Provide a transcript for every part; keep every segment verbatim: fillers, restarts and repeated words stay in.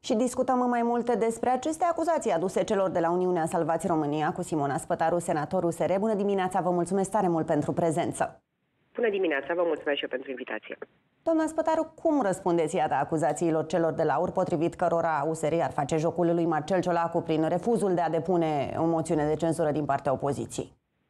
Și discutăm mai multe despre aceste acuzații aduse celor de la Uniunea Salvați România cu Simona Spătaru, senator U S R. Bună dimineața, vă mulțumesc tare mult pentru prezență. Bună dimineața, vă mulțumesc și eu pentru invitație. Doamna Spătaru, cum răspundeți iată acuzațiilor celor de la A U R, potrivit cărora U S R ar face jocul lui Marcel Ciolacu prin refuzul de a depune o moțiune de cenzură din partea opoziției?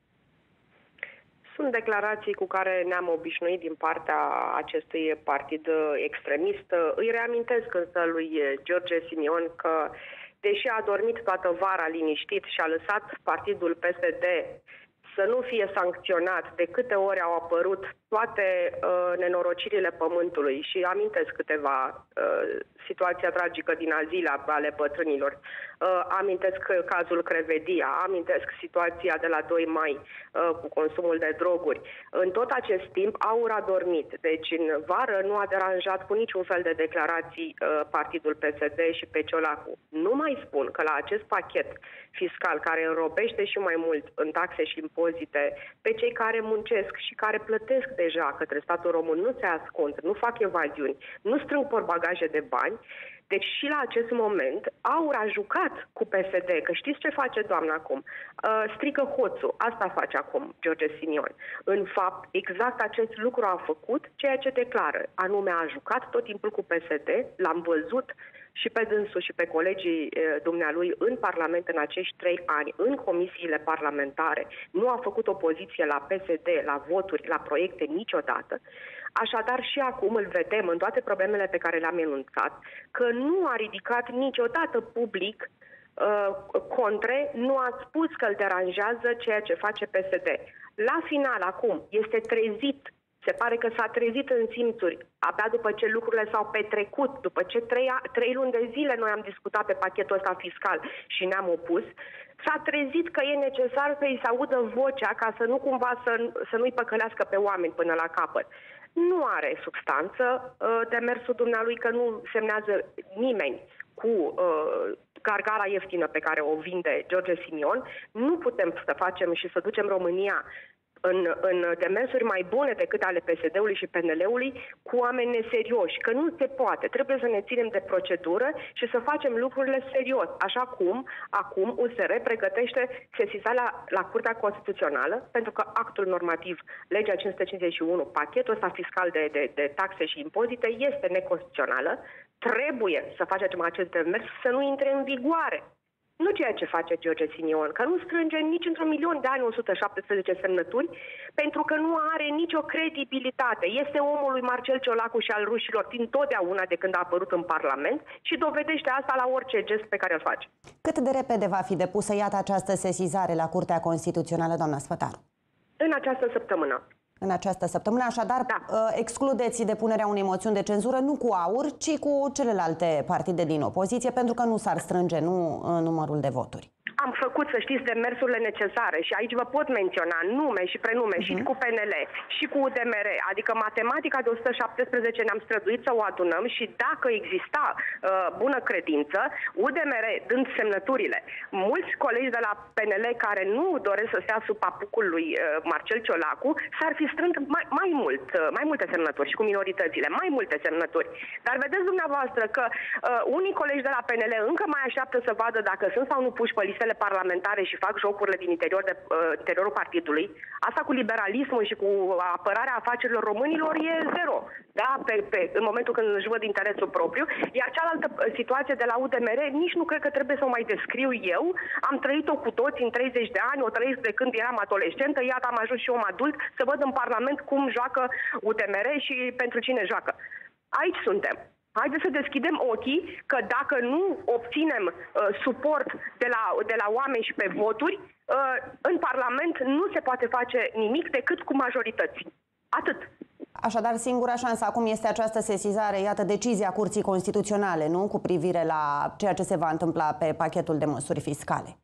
Sunt declarații cu care ne-am obișnuit din partea acestui partid extremist. Îi reamintesc însă lui George Simion că, deși a dormit toată vara liniștit și a lăsat partidul P S D să nu fie sancționat de câte ori au apărut toate uh, nenorocirile pământului, și amintesc câteva uh, situația tragică din Azila ale bătrânilor, uh, amintesc cazul Crevedia, amintesc situația de la doi mai uh, cu consumul de droguri. În tot acest timp A U R a dormit, deci în vară nu a deranjat cu niciun fel de declarații uh, partidul P S D și pe Ciolacu. Nu mai spun că la acest pachet fiscal care înrobește și mai mult în taxe și impozite pe cei care muncesc și care plătesc deja către statul român, nu se ascund, nu fac evaziuni, nu strâng porbagaje de bani. Deci și la acest moment A U R a jucat cu P S D, că știți ce face doamna acum? Uh, strică hoțul, asta face acum George Simion. În fapt, exact acest lucru a făcut ceea ce declară, anume a jucat tot timpul cu P S D, l-am văzut și pe dânsul și pe colegii e, dumnealui în Parlament în acești trei ani, în comisiile parlamentare. Nu a făcut opoziție la P S D, la voturi, la proiecte niciodată. Așadar, și acum îl vedem în toate problemele pe care le-am enunțat, că nu a ridicat niciodată public uh, contre, nu a spus că îl deranjează ceea ce face P S D. La final, acum, este trezit. Se pare că s-a trezit în simțuri, abia după ce lucrurile s-au petrecut, după ce trei, trei luni de zile noi am discutat pe pachetul ăsta fiscal și ne-am opus, s-a trezit că e necesar să-i se audă vocea ca să nu cumva să, să nu-i păcălească pe oameni până la capăt. Nu are substanță demersul dumnealui, că nu semnează nimeni cu uh, gargara ieftină pe care o vinde George Simion. Nu putem să facem și să ducem România În, în demersuri mai bune decât ale P S D-ului și P N L-ului cu oameni neserioși, că nu se poate. Trebuie să ne ținem de procedură și să facem lucrurile serios. Așa cum acum U S R pregătește sesizarea la, la Curtea Constituțională, pentru că actul normativ, legea cinci sute cincizeci și unu, pachetul ăsta fiscal de, de, de taxe și impozite, este neconstituțională. Trebuie să facem acest demers să nu intre în vigoare. Nu ceea ce face George Simion, că nu strânge nici într-un milion de ani o sută șaptesprezece semnături, pentru că nu are nicio credibilitate. Este omul lui Marcel Ciolacu și al rușilor din totdeauna de când a apărut în Parlament și dovedește asta la orice gest pe care îl face. Cât de repede va fi depusă, iată, această sesizare la Curtea Constituțională, doamna Spătaru? În această săptămână. În această săptămână, așadar, da. Excludeți depunerea unei moțiuni de cenzură nu cu A U R, ci cu celelalte partide din opoziție, pentru că nu s-ar strânge nu numărul de voturi. Am făcut, să știți, demersurile necesare și aici vă pot menționa nume și prenume, uh-huh. și cu P N L, și cu U D M R, adică matematica de o sută șaptesprezece ne-am străduit să o adunăm și dacă exista uh, bună credință, U D M R dând semnăturile, mulți colegi de la P N L care nu doresc să stea sub papucul lui uh, Marcel Ciolacu, s-ar fi strâns mai, mai mult, uh, mai multe semnături și cu minoritățile, mai multe semnături. Dar vedeți dumneavoastră că uh, unii colegi de la P N L încă mai așteaptă să vadă dacă sunt sau nu puși pe listele parlamentare și fac jocurile din interior de, uh, interiorul partidului. Asta cu liberalismul și cu apărarea afacerilor românilor e zero. Da? Pe, pe, în momentul când își văd interesul propriu. Iar cealaltă situație de la U D M R nici nu cred că trebuie să o mai descriu eu. Am trăit-o cu toți în treizeci de ani, o trăiesc de când eram adolescentă, iată am ajuns și om adult să văd în Parlament cum joacă U D M R și pentru cine joacă. Aici suntem. Haideți să deschidem ochii că dacă nu obținem uh, suport de la, de la oameni și pe voturi, uh, în Parlament nu se poate face nimic decât cu majorități. Atât. Așadar, singura șansă acum este această sesizare, iată, decizia Curții Constituționale, nu? Cu privire la ceea ce se va întâmpla pe pachetul de măsuri fiscale.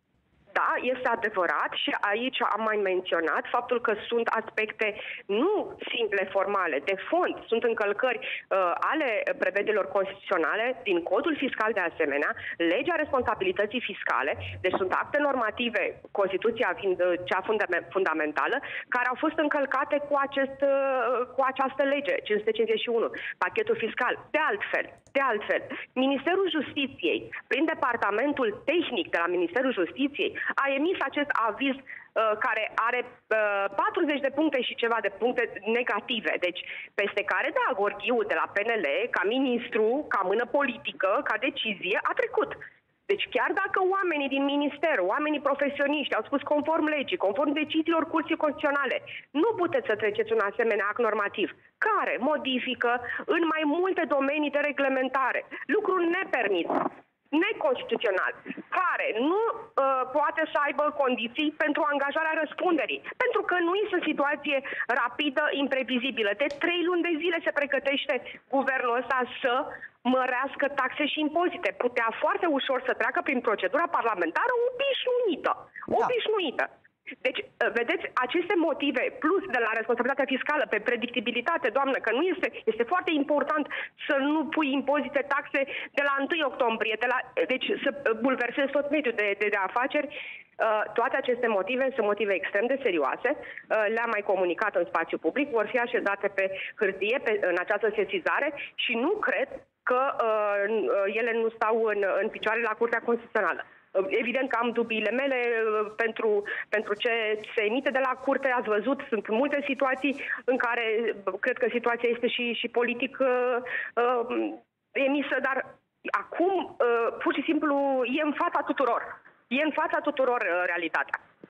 Da, este adevărat și aici am mai menționat faptul că sunt aspecte nu simple formale, de fond. Sunt încălcări uh, ale prevederilor constituționale din codul fiscal de asemenea, legea responsabilității fiscale, deci sunt acte normative, Constituția fiind cea fundamentală, care au fost încălcate cu, acest, uh, cu această lege, cinci sute cincizeci și unu, pachetul fiscal. De altfel, de altfel, Ministerul Justiției, prin departamentul tehnic de la Ministerul Justiției, a emis acest aviz uh, care are uh, patruzeci de puncte și ceva de puncte negative. Deci, peste care, da, Gheorghiu de la P N L, ca ministru, ca mână politică, ca decizie, a trecut. Deci chiar dacă oamenii din minister, oamenii profesioniști au spus conform legii, conform deciziilor Curții Constituționale, nu puteți să treceți un asemenea act normativ care modifică în mai multe domenii de reglementare, lucruri nepermis, neconstituțional, care nu uh, poate să aibă condiții pentru angajarea răspunderii. Pentru că nu este o situație rapidă, imprevizibilă. De trei luni de zile se pregătește guvernul ăsta să mărească taxe și impozite. Putea foarte ușor să treacă prin procedura parlamentară obișnuită. Obișnuită. Deci, vedeți, aceste motive, plus de la responsabilitatea fiscală, pe predictibilitate, doamnă, că nu este, este foarte important să nu pui impozite, taxe de la întâi octombrie, de la, deci să bulversezi tot mediul de, de, de afaceri. Toate aceste motive sunt motive extrem de serioase, le-am mai comunicat în spațiu public, vor fi așezate pe hârtie pe, în această sesizare și nu cred că uh, ele nu stau în, în picioare la Curtea Constituțională. Evident că am dubiile mele pentru, pentru ce se emite de la curte. Ați văzut, sunt multe situații în care cred că situația este și, și politic uh, uh, emisă, dar acum uh, pur și simplu e în fața tuturor. E în fața tuturor uh, realitatea.